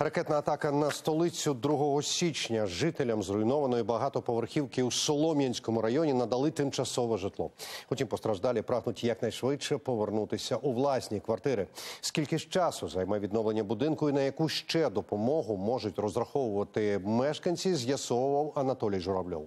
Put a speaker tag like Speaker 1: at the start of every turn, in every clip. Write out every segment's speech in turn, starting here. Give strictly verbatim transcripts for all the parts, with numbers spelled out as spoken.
Speaker 1: Ракетна атака на столицю другого січня. Жителям зруйнованої багатоповерхівки у Солом'янському районі надали тимчасове житло. Утім, постраждалі прагнуть якнайшвидше повернутися у власні квартири. Скільки ж часу займе відновлення будинку і на яку ще допомогу можуть розраховувати мешканці, з'ясовував Анатолій Журавльов.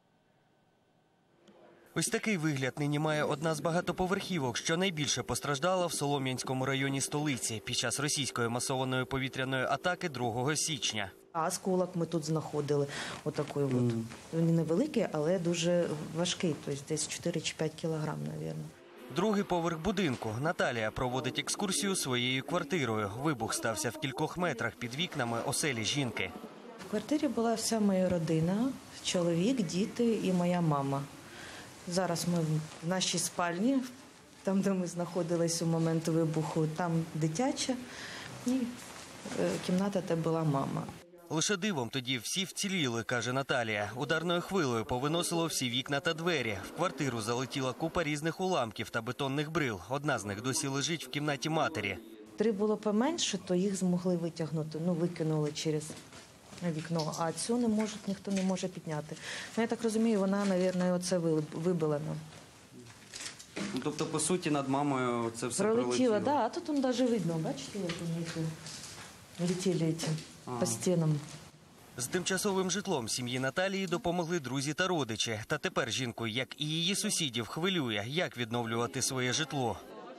Speaker 2: Ось такий вигляд нині має одна з багатоповерхівок, що найбільше постраждала в Солом'янському районі столиці під час російської масованої повітряної атаки другого січня.
Speaker 3: Осколок ми тут знаходили, отакий от. Він невеликий, але дуже важкий, тобто десь чотири чи п'ять кілограм, мабуть.
Speaker 2: Другий поверх будинку. Наталія проводить екскурсію своєю квартирою. Вибух стався в кількох метрах під вікнами оселі жінки.
Speaker 3: В квартирі була вся моя родина, чоловік, діти і моя мама. Зараз ми в нашій спальні, там, де ми знаходились у момент вибуху, там дитяча і кімната, де була мама.
Speaker 2: Лише дивом тоді всі вціліли, каже Наталія. Ударною хвилею повиносило всі вікна та двері. В квартиру залетіла купа різних уламків та бетонних брил. Одна з них досі лежить в кімнаті матері.
Speaker 3: Три було поменше, то їх змогли витягнути, ну викинули через вікно, а цю не можуть, ніхто не може підняти. Ну, я так розумію, вона, мабуть, оце вибила нам.
Speaker 4: Тобто, по суті, над мамою це все пролетіло?
Speaker 3: Пролетіло, так. А тут там навіть видно, бачите, як вони летіли ці, по стінам.
Speaker 2: З тимчасовим житлом сім'ї Наталії допомогли друзі та родичі. Та тепер жінку, як і її сусідів, хвилює, як відновлювати своє житло.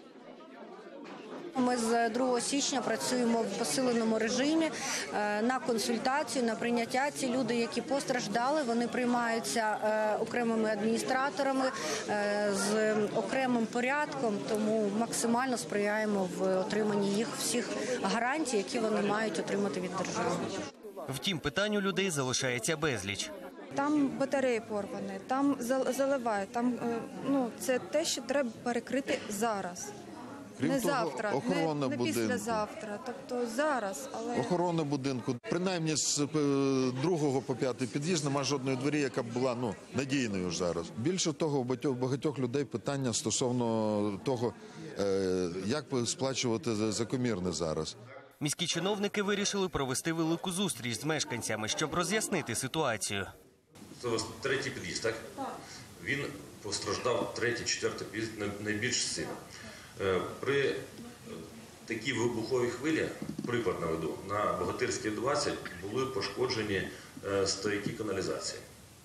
Speaker 5: Ми з другого січня працюємо в посиленому режимі на консультацію, на прийняття. Ці люди, які постраждали, вони приймаються окремими адміністраторами з окремим порядком, тому максимально сприяємо в отриманні їх всіх гарантій, які вони мають отримати від держави.
Speaker 2: Втім, питань у людей залишається безліч.
Speaker 6: Там батареї порвані, там заливають, там, ну, це те, що треба перекрити зараз.
Speaker 7: Крім
Speaker 6: не
Speaker 7: того,
Speaker 6: завтра,
Speaker 7: охорона
Speaker 6: не, не післязавтра, тобто зараз. Але...
Speaker 7: Охорона будинку. Принаймні з другого по п'ятий під'їзд немає жодної двері, яка б була ну, надійною зараз. Більше того, у багатьох, багатьох людей питання стосовно того, як сплачувати за комірне зараз.
Speaker 2: Міські чиновники вирішили провести велику зустріч з мешканцями, щоб роз'яснити ситуацію.
Speaker 8: Це у вас третій під'їзд, так? Так. Він постраждав, третій, четвертий під'їзд найбільш сильно. При такій вибуховій хвилі, приклад наведу, на Богатирській двадцять були пошкоджені стояки каналізації.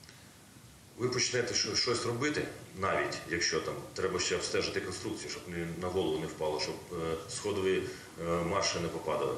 Speaker 8: Ви почнете щось робити, навіть якщо там треба ще обстежити конструкцію, щоб на голову не впало, щоб сходові марші не попадали.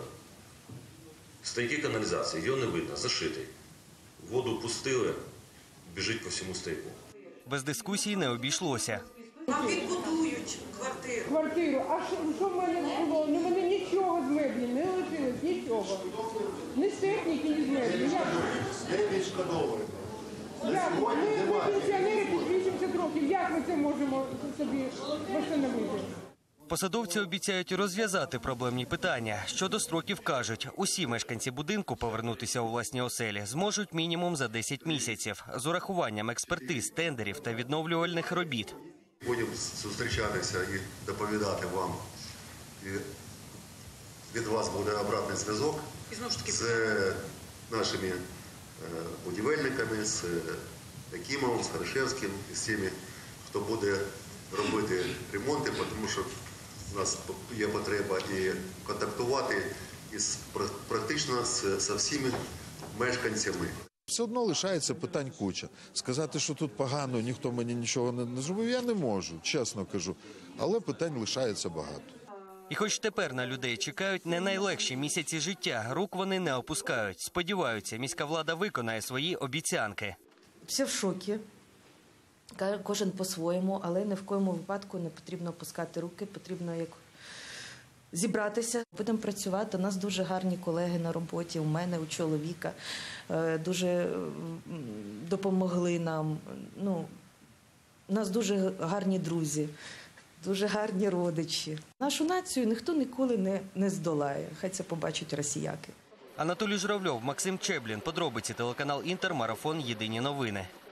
Speaker 8: Стояки каналізації, його не видно, зашитий. Воду пустили, біжить по всьому стояку.
Speaker 2: Без дискусій не обійшлося.
Speaker 9: Нам відбудують квартиру.
Speaker 10: Квартиру. А що, що в мене було? Ну, в мене нічого з меблів не лишилось, нічого. Ні з техніки, ні з меблів.
Speaker 11: Де відшкодовуєте?
Speaker 10: Як? Ми, ми пенсіонери під вісімдесят років. Як ми це можемо собі встановити?
Speaker 2: Посадовці обіцяють розв'язати проблемні питання. Щодо строків кажуть, усі мешканці будинку повернутися у власні оселі зможуть мінімум за десять місяців з урахуванням експертиз, тендерів та відновлювальних робіт.
Speaker 11: Будемо зустрічатися і доповідати вам. І від вас буде обратний зв'язок з нашими будівельниками, з Якимовим, з Хорошевським, з тими, хто буде робити ремонти, тому що у нас є потреба і контактувати із, практично з, з всіми мешканцями.
Speaker 7: Все одно лишається питань куча. Сказати, що тут погано, ніхто мені нічого не зробив, я не можу, чесно кажу. Але питань лишається багато.
Speaker 2: І хоч тепер на людей чекають не найлегші місяці життя, рук вони не опускають. Сподіваються, міська влада виконає свої обіцянки.
Speaker 3: Всі в шокі. Кожен по-своєму, але ні в коєму випадку не потрібно опускати руки, потрібно як зібратися. Будемо працювати. У нас дуже гарні колеги на роботі, у мене, у чоловіка. Дуже допомогли нам. Ну, у нас дуже гарні друзі, дуже гарні родичі. Нашу націю ніхто ніколи не, не здолає. Хай це побачать росіяки.
Speaker 2: Анатолій Журавльов, Максим Чеблін. Подробиці телеканал «Інтер», марафон «Єдині новини».